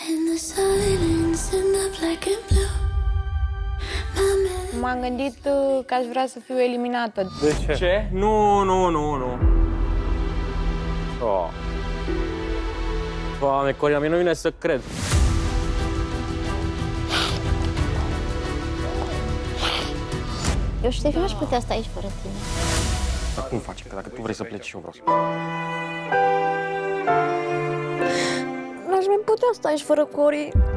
M-am gândit că aș vrea să fiu eliminată. De ce? Ce? Nu. Oh. Doamne, Corina, mie nu vine să cred. Eu știu că nu aș putea sta aici fără tine. Dar cum facem? Că dacă tu vrei să pleci, eu vreau să... N-aș mai putea sta aici fără Cori.